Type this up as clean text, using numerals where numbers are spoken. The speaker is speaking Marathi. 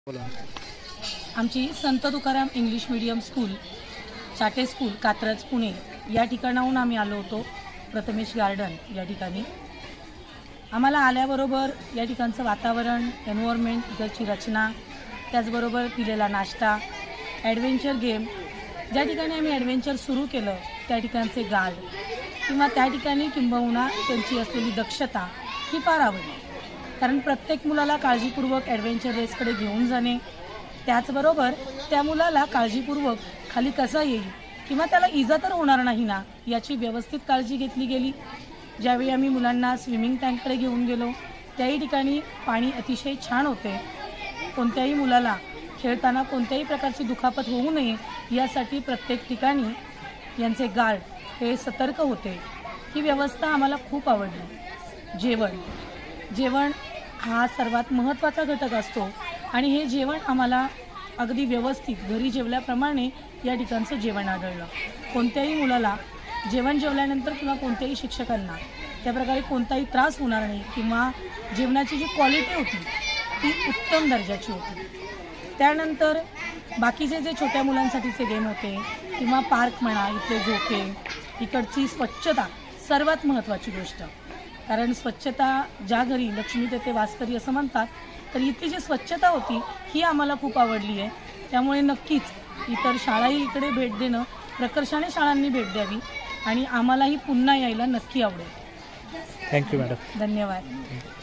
बोला। आमची Sant Tukaram English medium school Chate school Katraj Pune या ठिकाणाहून आम्ही आलो होतो। प्रथमेश गार्डन या ठिकाणी आम्हाला आल्याबरोबर या ठिकाणचं वातावरण, एन्व्हायरमेंट, इकडची रचना, त्याचबरोबर पिलेला नाश्ता, ॲडव्हेंचर गेम, ज्या ठिकाणी आम्ही ॲडव्हेंचर सुरू केलं त्या ठिकाणचे गार्ड किंवा त्या ठिकाणी किंबहुना त्यांची असलेली दक्षता ही फार आवडली। कारण प्रत्येक मुलाला काळजीपूर्वक ॲडव्हेंचर रेसकडे घेऊन जाणे, त्याचबरोबर त्या मुलाला काळजीपूर्वक खाली कसा येईल किंवा त्याला इजा तर होणार नाही ना याची व्यवस्थित काळजी घेतली गेली। ज्यावेळी आम्ही मुलांना स्विमिंग टँककडे घेऊन गेलो त्याही ठिकाणी पाणी अतिशय छान होते। कोणत्याही मुलाला खेळताना कोणत्याही प्रकारची दुखापत होऊ नये यासाठी प्रत्येक ठिकाणी यांचे गार्ड हे सतर्क होते। ही व्यवस्था आम्हाला खूप आवडली। जेवण हा सर्वात महत्त्वाचा घटक असतो आणि हे जेवण आम्हाला अगदी व्यवस्थित घरी जेवल्याप्रमाणे या ठिकाणचं जेवण आढळलं। कोणत्याही मुलाला जेवण जेवल्यानंतर किंवा कोणत्याही शिक्षकांना त्याप्रकारे कोणताही त्रास होणार नाही किंवा जेवणाची जी क्वालिटी होती ती उत्तम दर्जाची होती। त्यानंतर बाकीचे जे छोट्या मुलांसाठीचे गेम होते किंवा पार्क म्हणा, इथले झोके, इकडची स्वच्छता सर्वात महत्त्वाची गोष्ट। कारण स्वच्छता ज्या घरी लक्ष्मी तेथे वास करी असं म्हणतात, तर इथली जी स्वच्छता होती ही आम्हाला खूप आवडली आहे। त्यामुळे नक्कीच इतर शाळाही इकडे भेट देणं, प्रकर्षाने शाळांनी भेट द्यावी आणि आम्हालाही पुन्हा यायला नक्की आवडेल। Thank you madam. धन्यवाद।